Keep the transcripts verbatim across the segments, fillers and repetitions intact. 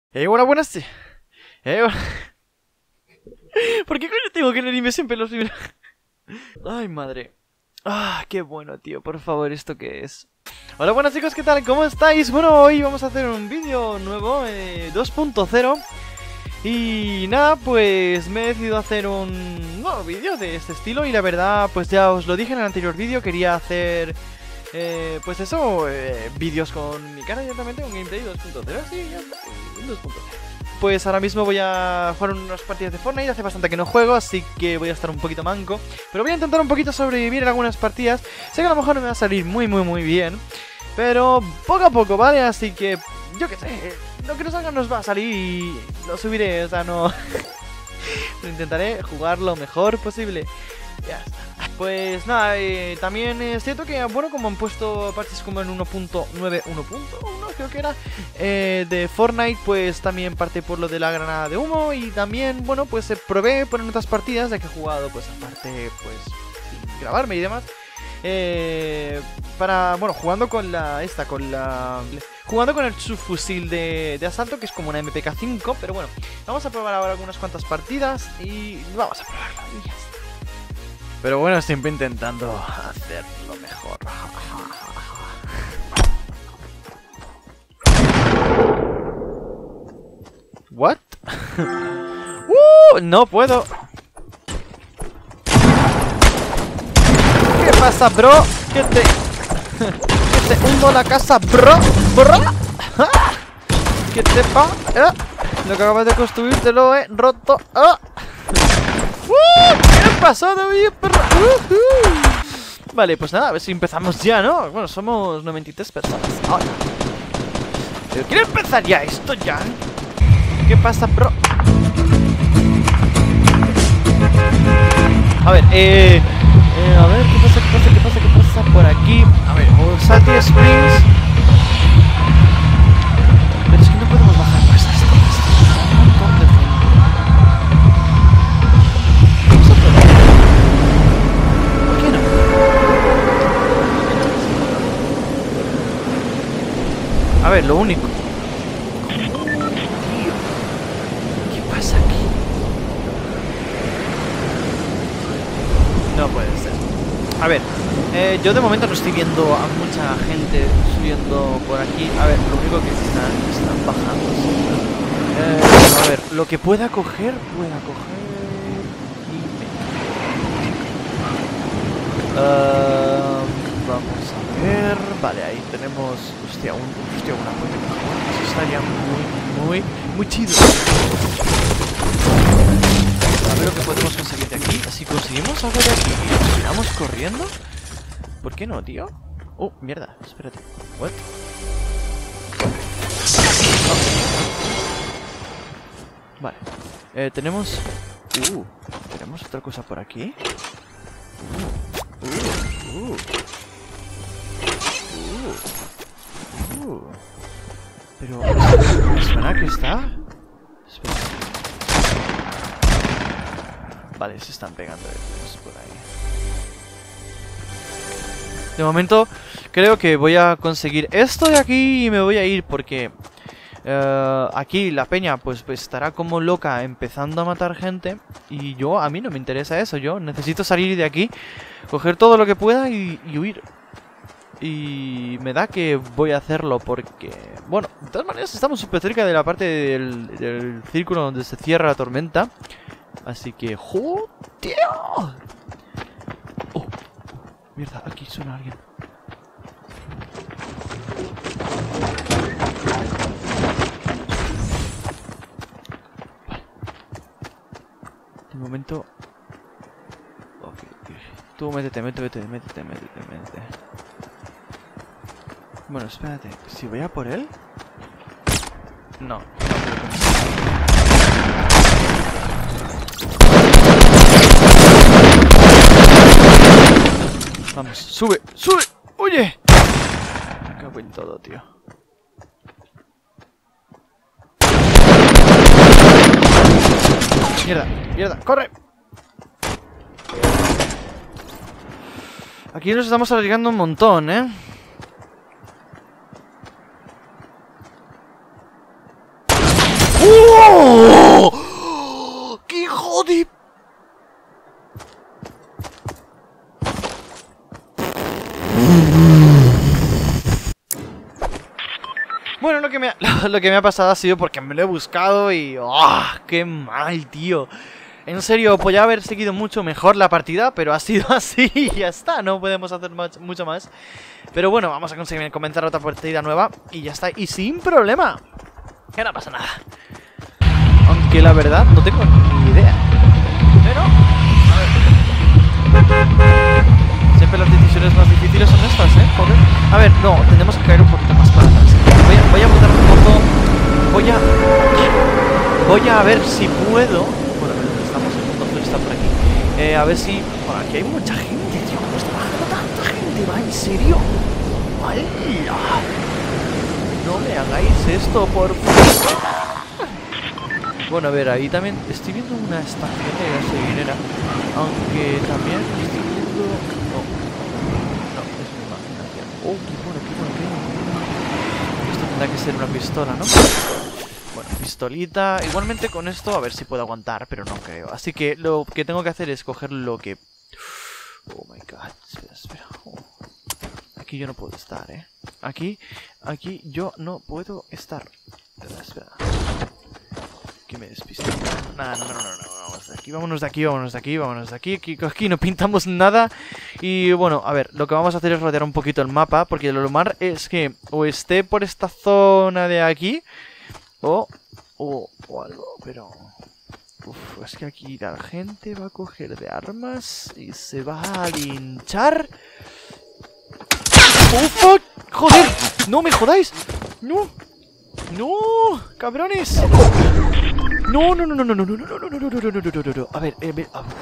Eh, bueno, buenas. sí. Eh, bueno. ¿Por qué coño tengo que irme siempre los libros? Ay, madre. Ah, qué bueno, tío. Por favor, ¿esto qué es? Hola, buenas chicos, ¿qué tal? ¿Cómo estáis? Bueno, hoy vamos a hacer un vídeo nuevo, eh, dos punto cero. Y nada, pues me he decidido hacer un nuevo vídeo de este estilo. Y la verdad, pues ya os lo dije en el anterior vídeo, quería hacer... Eh, pues eso, eh, vídeos con mi cara directamente, con gameplay dos punto cero, sí, ya está, dos punto cero. Pues ahora mismo voy a jugar unas partidas de Fortnite, hace bastante que no juego, así que voy a estar un poquito manco. Pero voy a intentar un poquito sobrevivir en algunas partidas, sé que a lo mejor no me va a salir muy muy muy bien, pero poco a poco, ¿vale? Así que, yo qué sé, lo que nos salga nos va a salir y lo subiré, o sea, no... Lo intentaré jugar lo mejor posible. Ya está. Pues nada, eh, también es cierto que, bueno, como han puesto parches como en uno punto nueve, uno punto uno creo que era, eh, de Fortnite, pues también parte por lo de la granada de humo. Y también, bueno, pues eh, probé poner otras partidas, ya que he jugado, pues aparte, pues, sin grabarme y demás. Eh, para, bueno, jugando con la, esta, con la... Jugando con el subfusil de, de asalto, que es como una M P K cinco, pero bueno, vamos a probar ahora algunas cuantas partidas y vamos a probarlo y ya está. Pero bueno, siempre intentando hacerlo mejor. ¿What? ¡Uh! No puedo. ¿Qué pasa, bro? ¿Qué te... que te hundo la casa, bro? ¿Bro? ¿Qué te pasa? ¿Eh? Lo que acabas de construir te lo he roto. ¿Eh? ¡Uh! ¿Qué pasó, David, perro? Uh -huh. Vale, pues nada, a ver si empezamos ya, ¿no? Bueno, somos noventa y tres personas ahora. Pero quiero empezar ya esto, ya. ¿Qué pasa, bro? A ver, eh, eh... a ver, ¿qué pasa, qué pasa, qué pasa, qué pasa por aquí? A ver, Salty Springs. Pero es que no podemos bajar más esto. Un montón de gente. Vamos a probar. ¿Por qué no? A ver, lo único. ¿Qué pasa aquí? No puede ser. A ver, eh, yo de momento no estoy viendo a mucha gente subiendo por aquí. A ver, lo único que están, están bajando. Eh, a ver, lo que pueda coger, pueda coger. Uh, vamos a ver. Vale, ahí tenemos. Hostia, un, hostia una puerta. Eso estaría muy, muy, muy chido. A ver lo que podemos conseguir de aquí. Si conseguimos algo de aquí y nos tiramos corriendo. ¿Por qué no, tío? Oh, mierda, espérate. What? Oh. Vale. Eh, tenemos... Uh, tenemos otra cosa por aquí. Uh, uh, uh. Uh. Pero... ¿me suena que está? Espera. Vale, se están pegando por ahí. De momento, creo que voy a conseguir esto de aquí y me voy a ir porque uh, aquí la peña pues, pues estará como loca empezando a matar gente. Y yo, a mí no me interesa eso. Yo necesito salir de aquí, coger todo lo que pueda y, y huir. Y me da que voy a hacerlo porque... Bueno, de todas maneras estamos súper cerca de la parte del, del círculo donde se cierra la tormenta. Así que... ¡joder! ¡Oh! Mierda, aquí suena alguien. Vale. De momento... Okay, okay. Tú métete, métete, métete, métete, métete. Bueno, espérate. Si voy a por él... No. Vamos, sube, sube, oye. Me cago en todo, tío. Mierda, mierda, corre. Aquí nos estamos arriesgando un montón, ¿eh? ¡No! ¡Qué hijo de... Bueno, lo que, me ha, lo que me ha pasado ha sido porque me lo he buscado y... ¡Oh! ¡Qué mal, tío! En serio, podría haber seguido mucho mejor la partida, pero ha sido así y ya está. No podemos hacer much, mucho más. Pero bueno, vamos a conseguir comenzar otra partida nueva y ya está. Y sin problema. Que no pasa nada. Aunque la verdad no tengo ni idea. Pero... a ver. Siempre las decisiones más difíciles son estas, ¿eh? Joder. A ver, no, tenemos que caer un poquito más para atrás. Voy a, voy a botar un poco... Voy a... Voy a ver si puedo... Bueno, estamos en punto azul, está por aquí. Eh, a ver si... Bueno, aquí hay mucha gente, tío. ¿Cómo está bajando tanta gente? ¿Va? ¿En serio? ¡Hala! No me hagáis esto, por favor. Bueno, a ver, ahí también estoy viendo una estación de gasolinera. Aunque también estoy viendo... No, no, es mi imaginación. Oh, qué bueno, qué bueno, qué bueno. Esto tendrá que ser una pistola, ¿no? Bueno, pistolita. Igualmente con esto a ver si puedo aguantar, pero no creo. Así que lo que tengo que hacer es coger lo que... Oh my god, espera, espera. Oh. Aquí yo no puedo estar, ¿eh? Aquí, aquí yo no puedo estar. Espera, espera. Aquí me despisto. Nada, no, no, no, no, vamos de aquí, vámonos de aquí, vámonos de aquí, vámonos de aquí. Aquí, aquí no pintamos nada. Y bueno, a ver, lo que vamos a hacer es rodear un poquito el mapa, porque lo normal es que o esté por esta zona de aquí, o, o, o algo, pero... Uf, es que aquí la gente va a coger de armas y se va a linchar. ¡Oh, fuck! ¡Joder! ¡No me jodáis! ¡No! ¡No! ¡Cabrones! No, no, no, no, no, no, no, no, no, no, no, no, no, no, no, no. A ver, eh, ver, a...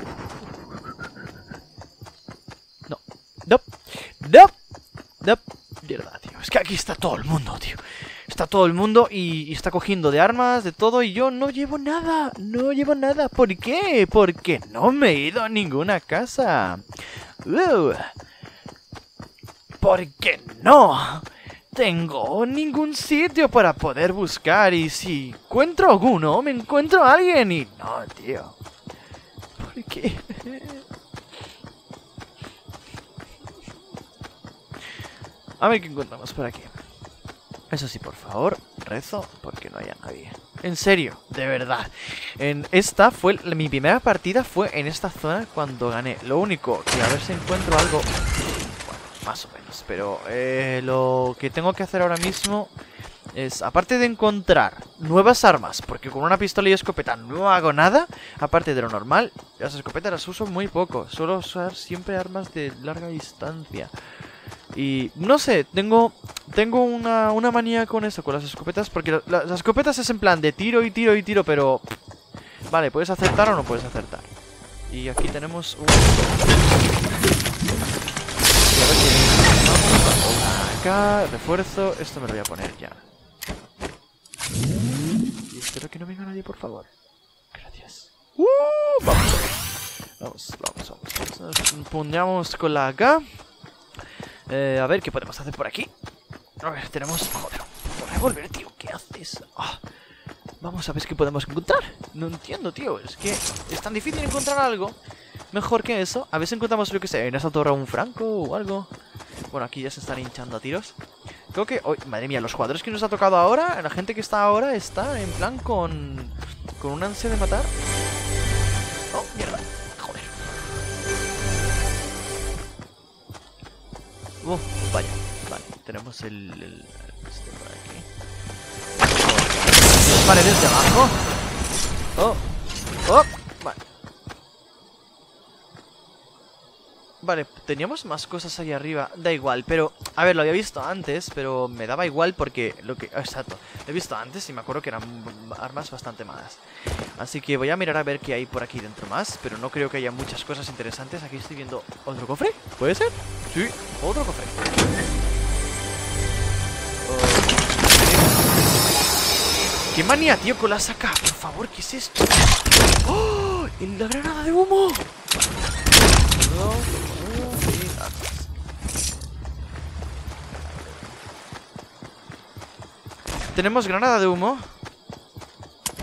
No. No. No. No. Mierda, tío. Es que aquí está todo el mundo, tío. Está todo el mundo y, y está cogiendo de armas, de todo, y yo no llevo nada. No llevo nada. ¿Por qué? Porque no me he ido a ninguna casa. Uh. Porque no tengo ningún sitio para poder buscar. Y si encuentro alguno, me encuentro a alguien. Y no, tío. ¿Por qué? A ver qué encontramos por aquí. Eso sí, por favor, rezo porque no haya nadie. En serio, de verdad. En esta fue... Mi primera partida fue en esta zona cuando gané. Lo único que a ver si encuentro algo... Más o menos, pero eh, lo que tengo que hacer ahora mismo es, aparte de encontrar nuevas armas, porque con una pistola y escopeta no hago nada, aparte de lo normal, las escopetas las uso muy poco, suelo usar siempre armas de larga distancia. Y no sé, tengo tengo una, una manía con eso, con las escopetas, porque la, las escopetas es en plan de tiro y tiro y tiro, pero... Vale, puedes acertar o no puedes acertar. Y aquí tenemos un... Acá, refuerzo, esto me lo voy a poner ya. Y espero que no venga nadie, por favor. Gracias. Uh, vamos, vamos, vamos, vamos, vamos. Nos pongamos con la acá. Eh, a ver qué podemos hacer por aquí. A ver, tenemos... Joder, un revólver, tío, ¿qué haces? Oh, vamos a ver qué podemos encontrar. No entiendo, tío, es que es tan difícil encontrar algo mejor que eso. A ver si encontramos, lo que sé, en esa torre un franco o algo. Bueno, aquí ya se están hinchando a tiros. Creo que... Oh, madre mía, los jugadores que nos ha tocado ahora, la gente que está ahora está en plan con... Con un ansia de matar. Oh, mierda. Joder. Uh, vaya. Vale, tenemos el... el este por aquí. Vale, desde abajo. Oh. Oh. Vale. Vale, teníamos más cosas ahí arriba. Da igual, pero... A ver, lo había visto antes, pero me daba igual porque... lo que Exacto, lo he visto antes y me acuerdo que eran armas bastante malas. Así que voy a mirar a ver qué hay por aquí dentro más. Pero no creo que haya muchas cosas interesantes. Aquí estoy viendo... ¿Otro cofre? ¿Puede ser? Sí, otro cofre. Oh. ¡Qué manía, tío, con la saca! Por favor, ¿qué es esto? ¡Oh! ¡La granada de humo! Tenemos granada de humo.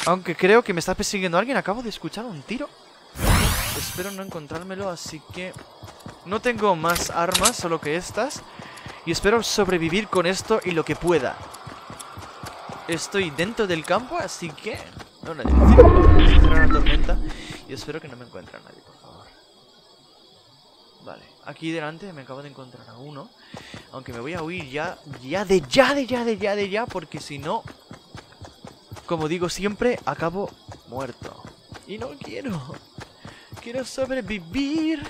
Aunque creo que me está persiguiendo alguien. Acabo de escuchar un tiro. Espero no encontrármelo, así que... No tengo más armas, solo que estas. Y espero sobrevivir con esto y lo que pueda. Estoy dentro del campo, así que... No, no, será una tormenta. Y espero que no me encuentre a nadie, por favor. Vale, aquí delante me acabo de encontrar a uno. Aunque me voy a huir ya, ya de ya, de ya, de ya, de ya. Porque si no, como digo siempre, acabo muerto. Y no quiero. Quiero sobrevivir.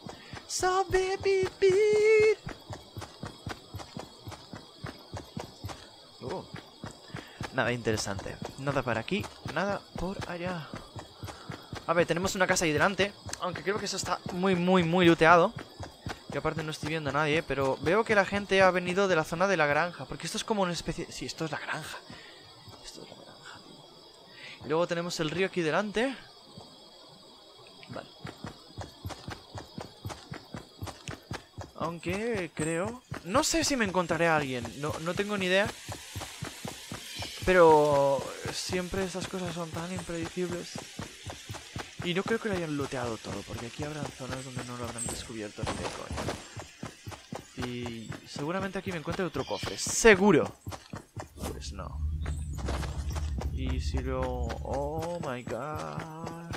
Sobrevivir. Uh, nada interesante. Nada para aquí, nada por allá. A ver, tenemos una casa ahí delante. Aunque creo que eso está muy, muy, muy looteado. Y aparte no estoy viendo a nadie. Pero veo que la gente ha venido de la zona de la granja. Porque esto es como una especie... Sí, esto es la granja. Esto es la granja, tío. Y luego tenemos el río aquí delante. Vale. Aunque creo... No sé si me encontraré a alguien. No, no tengo ni idea. Pero... Siempre esas cosas son tan impredecibles. Y no creo que lo hayan looteado todo, porque aquí habrá zonas donde no lo habrán descubierto ni de coña. Y seguramente aquí me encuentre otro cofre. ¡Seguro! Pues no. Y si lo... ¡Oh, my God!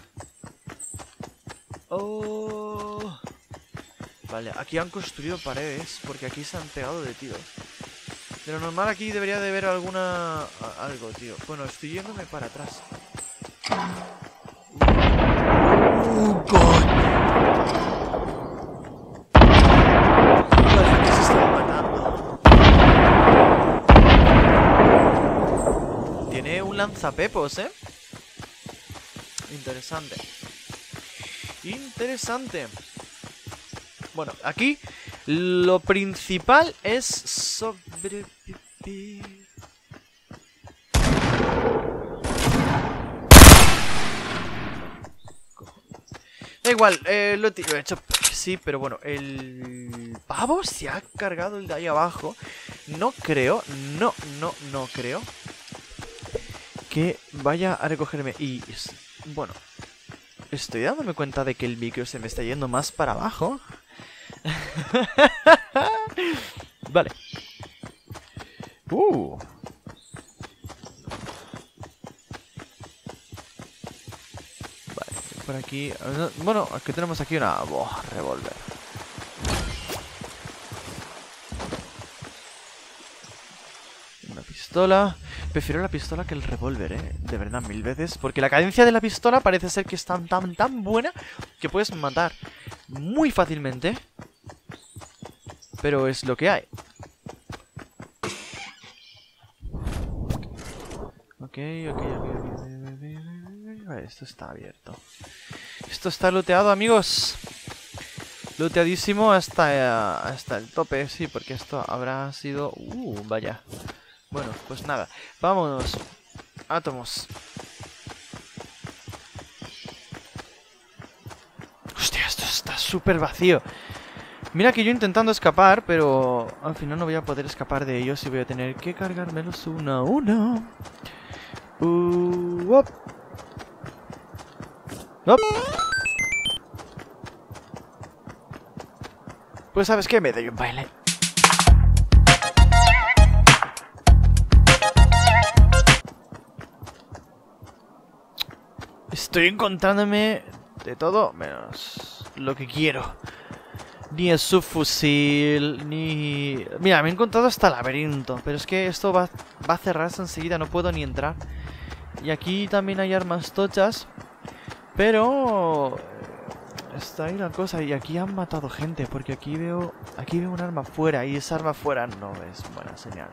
¡Oh! Vale, aquí han construido paredes, porque aquí se han pegado de tiros. De lo normal aquí debería de haber alguna... algo, tío. Bueno, estoy yéndome para atrás. ¡Oh, God! Vale, aquí se están matando. Tiene un lanzapepos, ¿eh? Interesante. Interesante. Bueno, aquí lo principal es sobrevivir. Da igual, eh, lo he hecho, sí, pero bueno, el pavo se ha cargado el de ahí abajo. No creo, no, no, no creo que vaya a recogerme. Y, bueno, estoy dándome cuenta de que el micro se me está yendo más para abajo. Vale. Uh. Vale, por aquí. Bueno, aquí tenemos aquí una oh, revólver. Una pistola. Prefiero la pistola que el revólver, eh. De verdad, mil veces. Porque la cadencia de la pistola parece ser que es tan, tan, tan buena que puedes matar muy fácilmente. Pero es lo que hay. Ok, ok, ok, ok. Vale, esto está abierto. Esto está looteado, amigos. Looteadísimo hasta, hasta el tope, sí, porque esto habrá sido... Uh, vaya. Bueno, pues nada. Vámonos. Átomos. Hostia, esto está súper vacío. Mira que yo intentando escapar, pero al final no voy a poder escapar de ellos y voy a tener que cargármelos uno a uno. Uh, op. Op. Pues ¿sabes qué? Me doy un baile. Estoy encontrándome de todo menos lo que quiero. Ni el subfusil, ni... Mira, me he encontrado hasta laberinto. Pero es que esto va, va a cerrarse enseguida, no puedo ni entrar. Y aquí también hay armas tochas. Pero... Está ahí la cosa. Y aquí han matado gente. Porque aquí veo... Aquí veo un arma fuera. Y esa arma fuera no es buena señal.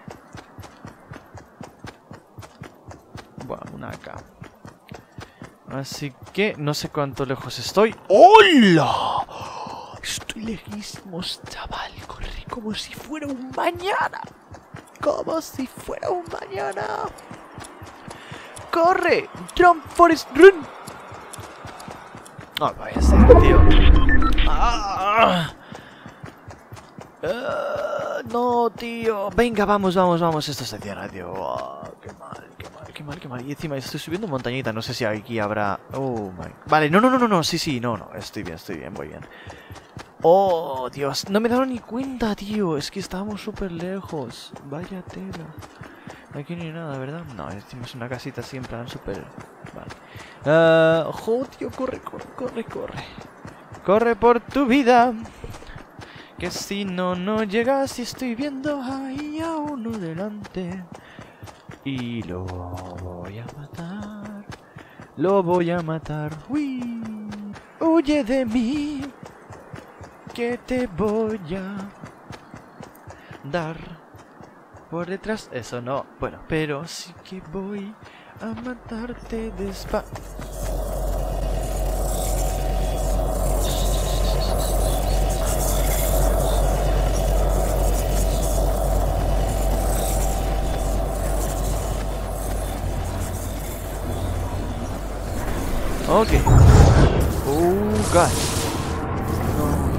Bueno, una acá. Así que no sé cuánto lejos estoy. ¡Hola! Estoy lejísimos, chaval. Corre como si fuera un mañana. Como si fuera un mañana. ¡Corre! ¡Jump, Forest, run! No, vaya a ser, tío. Ah, ah, no, tío. Venga, vamos, vamos, vamos. Esto se cierra, tío. Oh, qué mal, qué mal, qué mal, qué mal. Y encima estoy subiendo montañita. No sé si aquí habrá... Oh, my... Vale, no, no, no, no, no. Sí, sí, no, no. Estoy bien, estoy bien, voy bien. Oh, Dios. No me he dado ni cuenta, tío. Es que estábamos súper lejos. Vaya tela. Aquí ni nada, ¿verdad? No, hicimos una casita así en plan súper... Vale. Uh, jo, tío, corre, corre, corre, corre. Corre por tu vida. Que si no, no llegas y estoy viendo ahí a uno delante. Y lo voy a matar. Lo voy a matar. Uy, huye de mí. Que te voy a dar por detrás. Eso no. Bueno, pero sí que voy a matarte despa... Ok. Oh, God. No.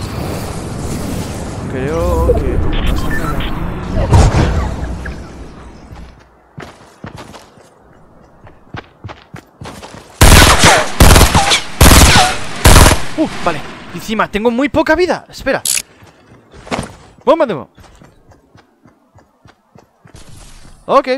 Creo que como no salgan aquí... Uh, vale. Encima, tengo muy poca vida. Espera. Bomba de humo. Ok.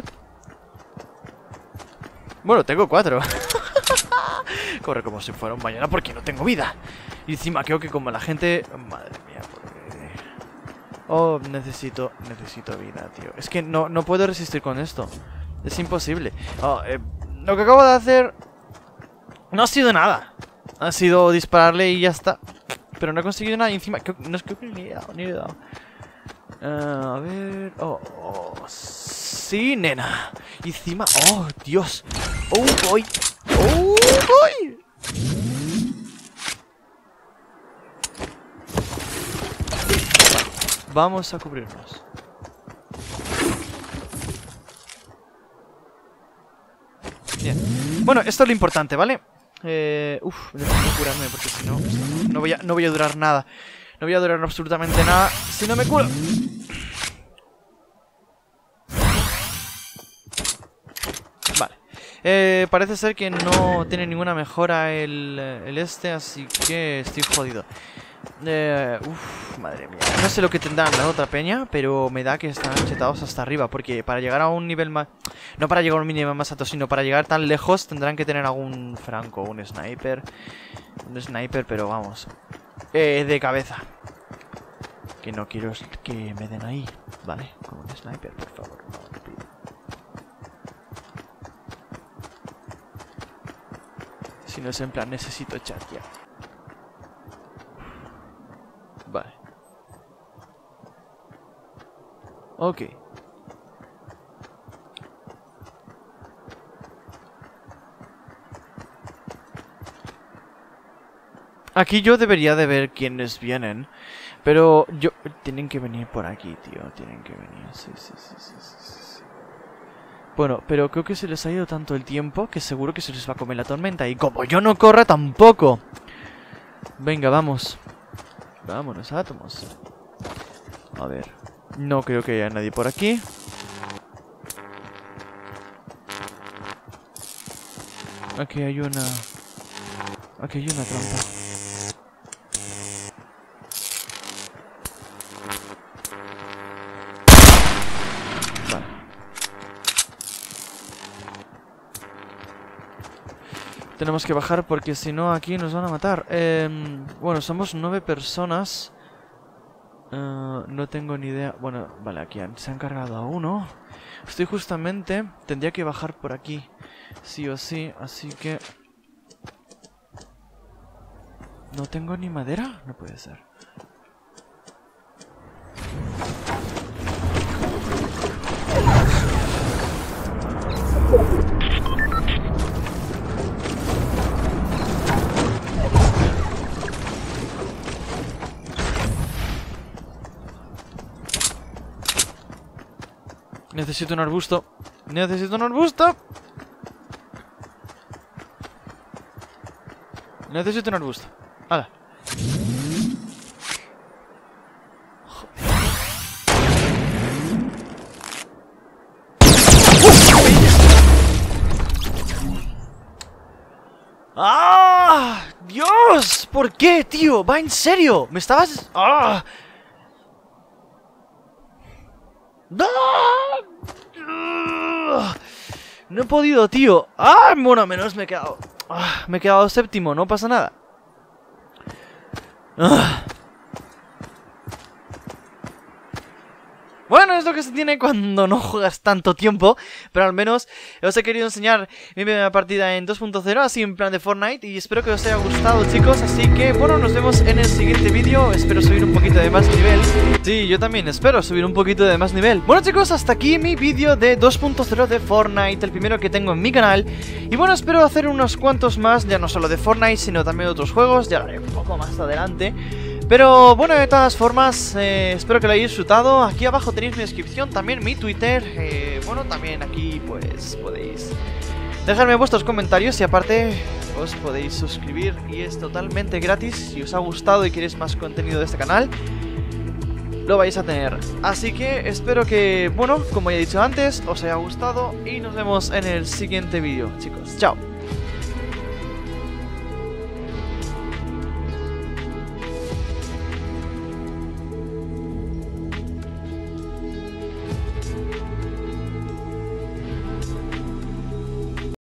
Bueno, tengo cuatro. Corre como si fuera un mañana porque no tengo vida. Y encima creo que como la gente... Madre mía, porque... Oh, necesito... Necesito vida, tío. Es que no, no puedo resistir con esto. Es imposible. Oh, eh, lo que acabo de hacer... No ha sido nada. Ha sido dispararle y ya está. Pero no he conseguido nada. Y encima... Creo, no es que ni he dado, ni he dado. Uh, a ver... Oh, oh, sí, nena. Y encima... Oh, Dios. Oh, boy. ¡Oh, boy! Vamos a cubrirnos. Bien. Bueno, esto es lo importante, ¿vale? Eh, uf, necesito curarme porque si no, no, no, voy a, no voy a durar nada. No voy a durar absolutamente nada si no me curo. Vale. Eh, parece ser que no tiene ninguna mejora el, el este, así que estoy jodido. Eh, uf, madre mía. No sé lo que tendrán la otra peña, pero me da que están chetados hasta arriba. Porque para llegar a un nivel más... No para llegar a un nivel más alto, sino para llegar tan lejos tendrán que tener algún franco, un sniper. Un sniper, pero vamos. Eh, de cabeza. Que no quiero que me den ahí, ¿vale? Con un sniper, por favor, no te pido. Si no es en plan, necesito chat ya. Vale. Ok. Aquí yo debería de ver quiénes vienen. Pero yo... Tienen que venir por aquí, tío. Tienen que venir. Sí, sí, sí, sí, sí, sí. Bueno, pero creo que se les ha ido tanto el tiempo que seguro que se les va a comer la tormenta. Y como yo no corra tampoco. Venga, vamos. Vámonos, átomos. A ver. No creo que haya nadie por aquí. Aquí hay una... Aquí hay una trampa. Vale. Tenemos que bajar porque si no aquí nos van a matar. Eh, bueno, somos nueve personas. Uh, no tengo ni idea. Bueno, vale, aquí han, se han cargado a uno. Estoy justamente... Tendría que bajar por aquí sí o sí, así que... ¿No tengo ni madera? No puede ser. Necesito un arbusto. Necesito un arbusto. Necesito un arbusto. ¡Hala! ¡Ah! ¡Dios! ¿Por qué, tío? Va, en serio. Me estabas... ¡Ah! ¡No! No he podido, tío. ¡Ah! Bueno, menos me he quedado... Ah, me he quedado séptimo, no pasa nada. Ah. Bueno, es lo que se tiene cuando no juegas tanto tiempo. Pero al menos os he querido enseñar mi primera partida en dos punto cero, así en plan de Fortnite. Y espero que os haya gustado, chicos. Así que, bueno, nos vemos en el siguiente vídeo. Espero subir un poquito de más nivel. Sí, yo también espero subir un poquito de más nivel. Bueno, chicos, hasta aquí mi vídeo de dos punto cero de Fortnite, el primero que tengo en mi canal. Y bueno, espero hacer unos cuantos más, ya no solo de Fortnite, sino también de otros juegos. Ya lo haré un poco más adelante. Pero bueno, de todas formas, eh, espero que lo hayáis disfrutado. Aquí abajo tenéis mi descripción, también mi Twitter. eh, Bueno, también aquí pues podéis dejarme vuestros comentarios. Y aparte os podéis suscribir y es totalmente gratis. Si os ha gustado y queréis más contenido de este canal, lo vais a tener. Así que espero que, bueno, como ya he dicho antes, os haya gustado. Y nos vemos en el siguiente vídeo, chicos. Chao.